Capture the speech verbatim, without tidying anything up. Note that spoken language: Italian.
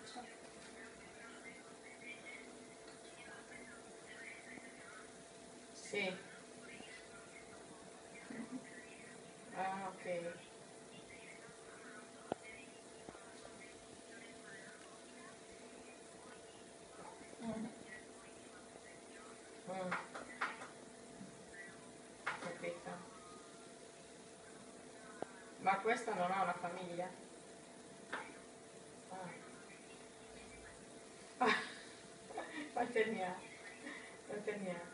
faccia. Sì. Ah, ok. Mm. Mm, capito. Ma questa non ha una famiglia? Ah. Quanti anni ha? Quanti anni ha?